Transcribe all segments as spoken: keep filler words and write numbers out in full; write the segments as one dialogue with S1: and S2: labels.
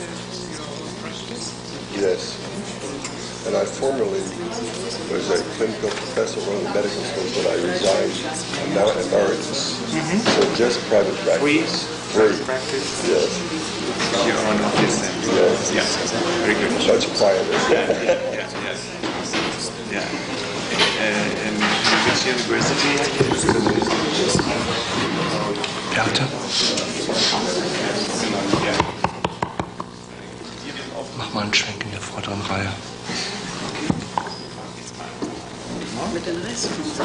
S1: Yes. And I formerly was a clinical professor at one of the medical schools, but I resigned. I'm now emeritus. Mm-hmm. So just private practice.
S2: Free?
S1: Free.
S2: Practice?
S1: Yes.
S2: Your own office then?
S1: Yes.
S2: Yes. Very good.
S1: Much quieter.
S2: Yeah, yeah, yeah. Yeah. Uh, and which university are you?
S3: Bertha? Mach mal einen Schwenk in der vorderen Reihe.
S4: Mit den Rest.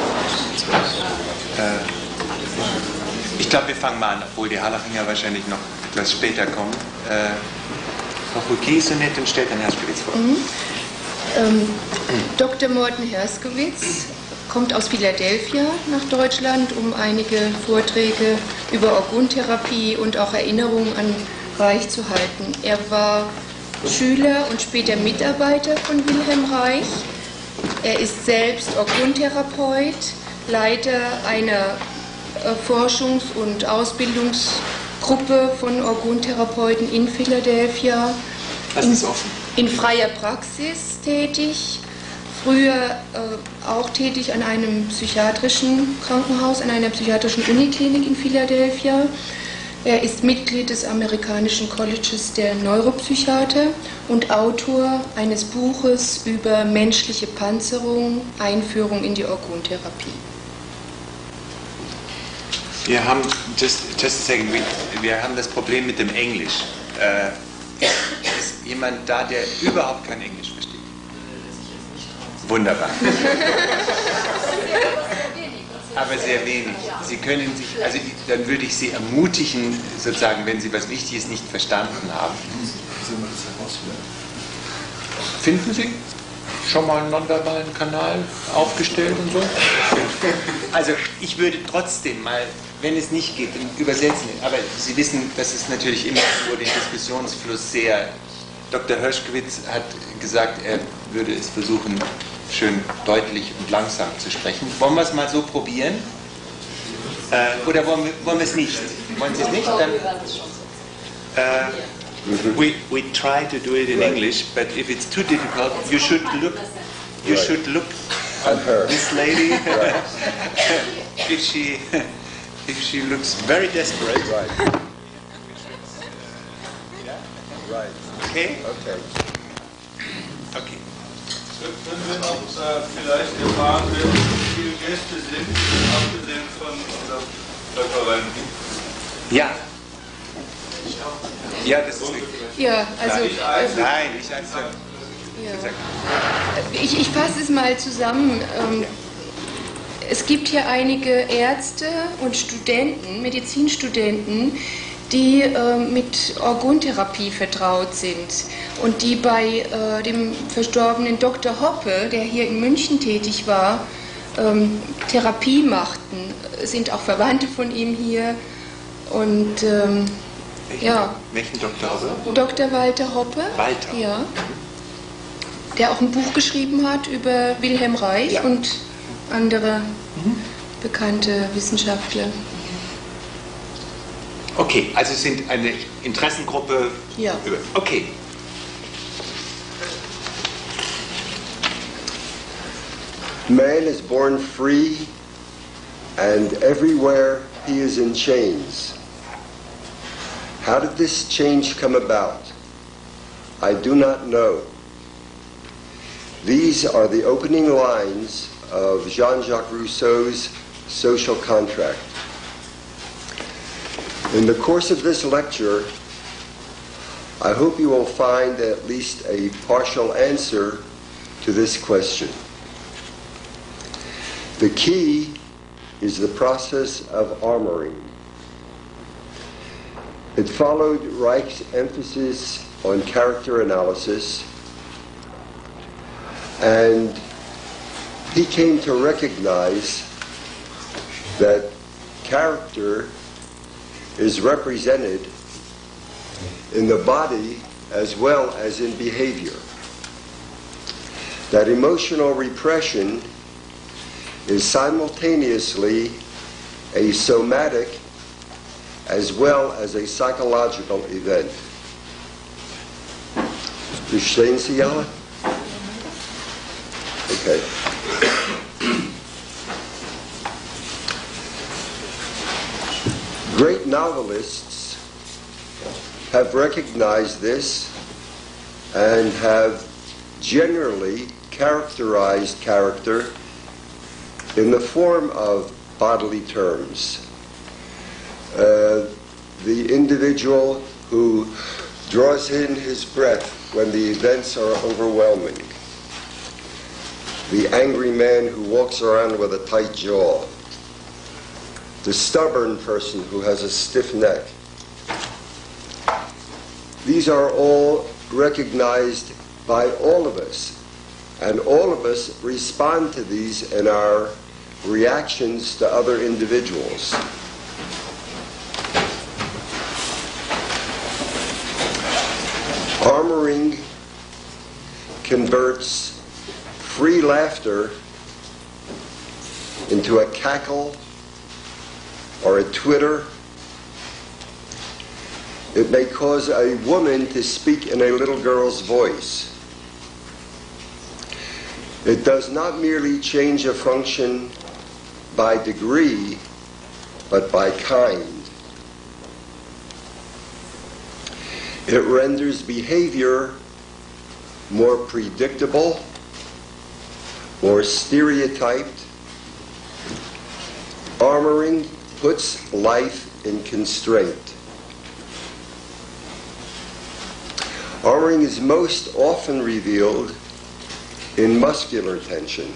S2: Äh, ich glaube, wir fangen mal an, obwohl die Harlachinger wahrscheinlich noch etwas später kommen. Äh, Frau Fouquet ist so nett und stellt Herrn Herskowitz vor.
S5: Mhm. Ähm, Doktor Morten Herskowitz kommt aus Philadelphia nach Deutschland, um einige Vorträge über Orguntherapie und auch Erinnerungen an Reich zu halten. Er war Schüler und später Mitarbeiter von Wilhelm Reich. Er ist selbst Orguntherapeut, Leiter einer Forschungs- und Ausbildungsgruppe von Orguntherapeuten in Philadelphia.
S2: Das ist offen.
S5: In freier Praxis tätig, früher äh, auch tätig an einem psychiatrischen Krankenhaus, an einer psychiatrischen Uniklinik in Philadelphia. Er ist Mitglied des amerikanischen Colleges der Neuropsychiater und Autor eines Buches über menschliche Panzerung, Einführung in die Orguntherapie.
S2: Wir haben, just, just a second, wir, wir haben das Problem mit dem Englisch. Äh, ist jemand da, der überhaupt kein Englisch versteht? Wunderbar. Aber sehr wenig. Sie können sich, also dann würde ich Sie ermutigen, sozusagen, wenn Sie was Wichtiges nicht verstanden haben. Finden Sie schon mal einen nonverbalen Kanal aufgestellt und so? Also ich würde trotzdem mal, wenn es nicht geht, übersetzen. Aber Sie wissen, das ist natürlich immer nur den Diskussionsfluss sehr. Doktor Herskowitz hat gesagt, er würde es versuchen, schön deutlich und langsam zu sprechen. Wollen wir es mal so probieren? Äh, oder wollen wir, wollen wir es nicht? Wollen Sie es nicht? Dann, äh, we, we try to do it in English, but if it's too difficult, you should look, you should look at this lady. if she, if she looks very desperate.
S1: Right.
S2: Yeah?
S1: Right.
S2: Okay?
S1: Okay.
S2: Okay.
S6: Können wir noch äh, vielleicht erfahren, wer wie viele Gäste sind, abgesehen von unserem Referenten?
S2: Ja. Ja, das ist richtig.
S5: Ja, also
S2: Nein, ich also,
S5: ja. ich, ich fasse es mal zusammen. Ähm, es gibt hier einige Ärzte und Studenten, Medizinstudenten, die äh, mit Orguntherapie vertraut sind und die bei äh, dem verstorbenen Doktor Hoppe, der hier in München tätig war, ähm, Therapie machten. Es sind auch Verwandte von ihm hier und ähm,
S2: welchen,
S5: ja.
S2: welchen Doktor Hoppe?
S5: Doktor Walter Hoppe,
S2: Walter.
S5: Ja, der auch ein Buch geschrieben hat über Wilhelm Reich
S2: ja.
S5: und andere mhm. bekannte Wissenschaftler.
S2: Okay, also es sind eine Interessengruppe.
S5: Ja.
S2: Okay.
S1: Man is born free, and everywhere he is in chains. How did this change come about? I do not know. These are the opening lines of Jean-Jacques Rousseau's Social Contract. In the course of this lecture, I hope you will find at least a partial answer to this question. The key is the process of armoring. It followed Reich's emphasis on character analysis, and he came to recognize that character is represented in the body as well as in behavior. That emotional repression is simultaneously a somatic as well as a psychological event. Verstehen Sie alle? Okay. Great novelists have recognized this and have generally characterized character in the form of bodily terms. Uh, the individual who draws in his breath when the events are overwhelming. The angry man who walks around with a tight jaw. The stubborn person who has a stiff neck. These are all recognized by all of us, and all of us respond to these in our reactions to other individuals. Armoring converts free laughter into a cackle or a twitter. It may cause a woman to speak in a little girl's voice. It does not merely change a function by degree, but by kind. It renders behavior more predictable, more stereotyped. Armoring puts life in constraint. Armoring is most often revealed in muscular tension,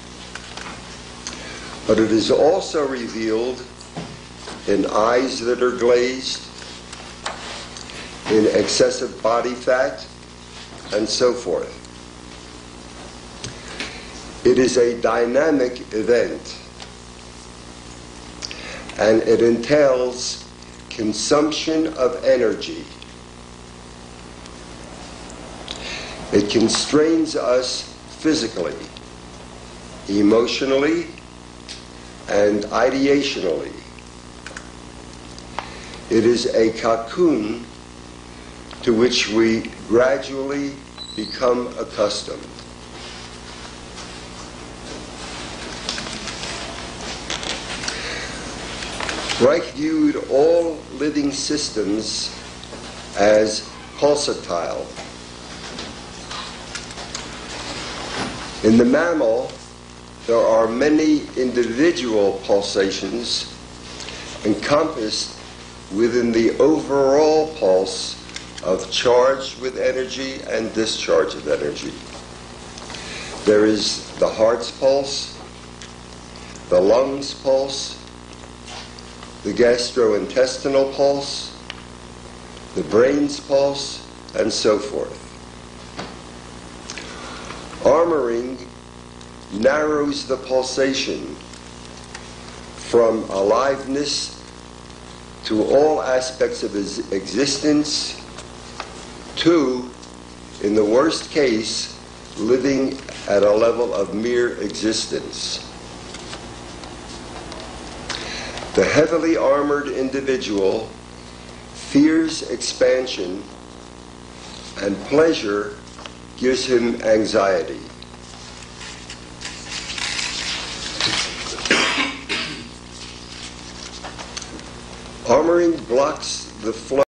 S1: but it is also revealed in eyes that are glazed, in excessive body fat, and so forth. It is a dynamic event, and it entails consumption of energy. It constrains us physically, emotionally, and ideationally. It is a cocoon to which we gradually become accustomed. Reich viewed all living systems as pulsatile. In the mammal, there are many individual pulsations encompassed within the overall pulse of charge with energy and discharge of energy. There is the heart's pulse, the lungs' pulse, the gastrointestinal pulse, the brain's pulse, and so forth. Armoring narrows the pulsation from aliveness to all aspects of his existence to, in the worst case, living at a level of mere existence. The heavily armored individual fears expansion, and pleasure gives him anxiety. Armoring blocks the flow